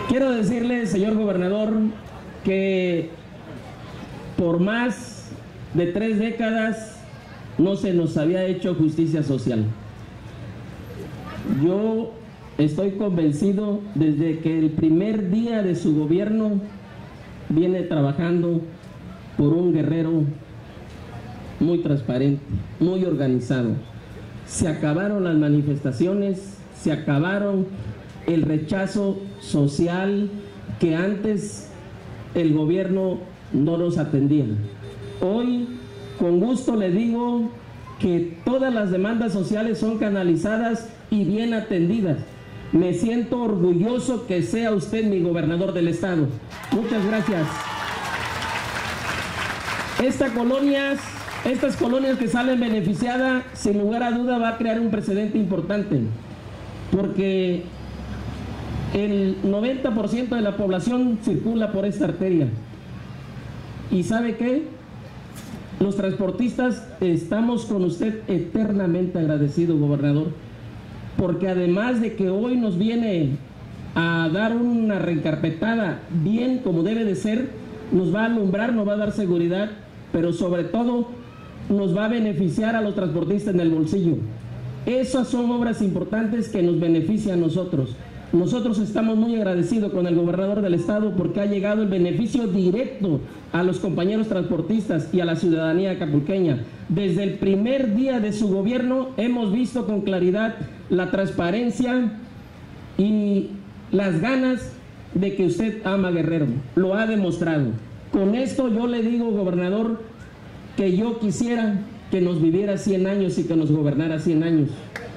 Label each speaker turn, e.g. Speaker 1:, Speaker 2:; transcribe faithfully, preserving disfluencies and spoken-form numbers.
Speaker 1: Quiero decirle, señor gobernador, que por más de tres décadas no se nos había hecho justicia social. Yo estoy convencido desde que el primer día de su gobierno viene trabajando por un Guerrero muy transparente, muy organizado. Se acabaron las manifestaciones, se acabaron el rechazo social que antes el gobierno no nos atendía. Hoy, con gusto le digo que todas las demandas sociales son canalizadas y bien atendidas. Me siento orgulloso que sea usted mi gobernador del estado. Muchas gracias. Estas colonias, estas colonias que salen beneficiadas, sin lugar a duda va a crear un precedente importante, porque el noventa por ciento de la población circula por esta arteria. ¿Y sabe qué? Los transportistas estamos con usted eternamente agradecidos, gobernador, porque además de que hoy nos viene a dar una reencarpetada bien como debe de ser, nos va a alumbrar, nos va a dar seguridad, pero sobre todo nos va a beneficiar a los transportistas en el bolsillo. Esas son obras importantes que nos benefician a nosotros. Nosotros estamos muy agradecidos con el gobernador del estado porque ha llegado el beneficio directo a los compañeros transportistas y a la ciudadanía acapulqueña. Desde el primer día de su gobierno hemos visto con claridad la transparencia y las ganas de que usted ama a Guerrero. Lo ha demostrado. Con esto yo le digo, gobernador, que yo quisiera que nos viviera cien años y que nos gobernara cien años.